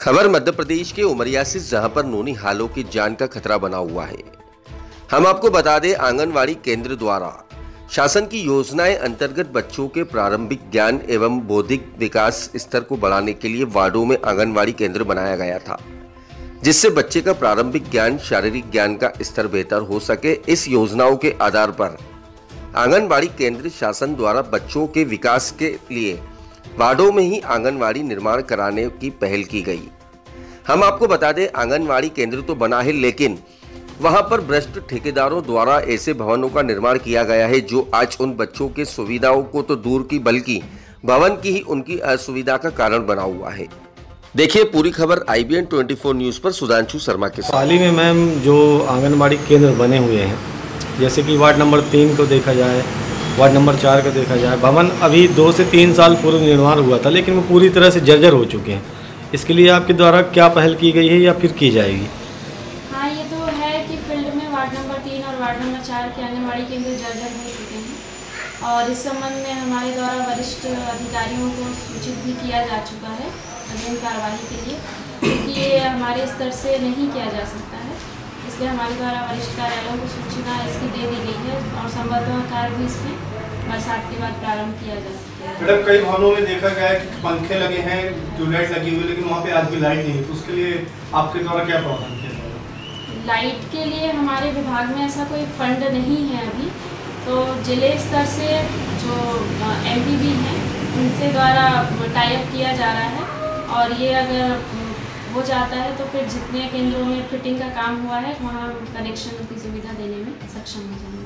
खबर मध्य प्रदेश के उमरिया से, जहां पर नौनिहालों की जान का खतरा बना हुआ है। हम आपको बता दें, आंगनवाड़ी केंद्र द्वारा शासन की योजनाएं अंतर्गत बच्चों के प्रारंभिक ज्ञान एवं बौद्धिक विकास स्तर को बढ़ाने के लिए वार्डों में आंगनवाड़ी केंद्र बनाया गया था, जिससे बच्चे का प्रारंभिक ज्ञान, शारीरिक ज्ञान का स्तर बेहतर हो सके। इस योजनाओं के आधार पर आंगनवाड़ी केंद्र शासन द्वारा बच्चों के विकास के लिए वार्डों में ही आंगनवाड़ी निर्माण कराने की पहल की गई। हम आपको बता दें, आंगनवाड़ी केंद्र तो बना है, लेकिन वहां पर भ्रष्ट ठेकेदारों द्वारा ऐसे भवनों का निर्माण किया गया है जो आज उन बच्चों के सुविधाओं को तो दूर की, बल्कि भवन की ही उनकी असुविधा का कारण बना हुआ है। देखिए पूरी खबर IBN 24 न्यूज पर सुधांशु शर्मा के साथ। हाल ही में मैम जो आंगनबाड़ी केंद्र बने हुए हैं, जैसे कि वार्ड नंबर 3 को देखा जाए, वार्ड नंबर 4 का देखा जाए, भवन अभी 2 से 3 साल पूर्व निर्माण हुआ था, लेकिन वो पूरी तरह से जर्जर हो चुके हैं। इसके लिए आपके द्वारा क्या पहल की गई है या फिर की जाएगी? हाँ, ये तो है कि फील्ड में वार्ड नंबर 3 और वार्ड नंबर 4 के आंगनबाड़ी केंद्र जर्जर हो चुके हैं और इस संबंध में हमारे द्वारा वरिष्ठ अधिकारियों को सूचित भी किया जा चुका है अग्रिम कार्रवाई के लिए, क्योंकि ये हमारे स्तर से नहीं किया जा सकता है। इसलिए हमारे द्वारा वरिष्ठ कार्यालयों को सूचना इसकी दे दी गई है और संबंधित कार्य भी इसमें बरसात के बाद प्रारंभ किया जा सकता है। मैडम, कई भवनों में देखा गया है कि पंखे लगे हैं, ट्यूबलाइट लगी हुई, लेकिन वहाँ पे आज भी लाइट नहीं है, तो उसके लिए आपके द्वारा क्या प्रावधान किया जाएगा? लाइट के लिए हमारे विभाग में ऐसा कोई फंड नहीं है अभी, तो जिले स्तर से जो MPB हैं उनसे द्वारा टाई अप किया जा रहा है और ये अगर हो जाता है तो फिर जितने केंद्रों में फिटिंग का काम हुआ है वहाँ कनेक्शन की सुविधा देने में सक्षम हो जाएंगे।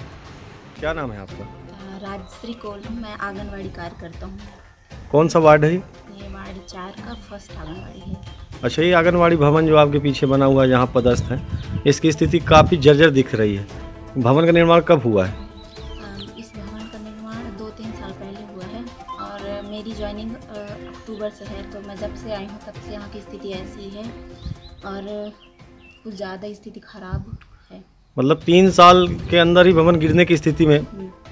क्या नाम है आपका? राजश्री कोलम, मैं आंगनवाड़ी कार्य करता हूँ। कौन सा वार्ड है? ये वार्ड 4 का फर्स्ट आंगनवाड़ी है। अच्छा, ये आंगनवाड़ी भवन जो आपके पीछे बना हुआ है, जहाँ पदस्थ है, इसकी स्थिति काफ़ी जर्जर दिख रही है। भवन का निर्माण कब हुआ है? इस भवन का निर्माण 2-3 साल पहले हुआ है और मेरी ज्वाइनिंग अक्टूबर से है, तो मैं जब से आई हूँ तब से यहाँ की स्थिति ऐसी है और कुछ ज़्यादा स्थिति खराब है। मतलब 3 साल के अंदर ही भवन गिरने की स्थिति में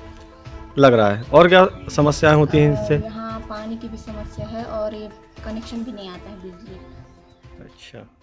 लग रहा है। और क्या समस्याएं होती हैं इससे? यहाँ पानी की भी समस्या है और ये कनेक्शन भी नहीं आता है बिजली। अच्छा।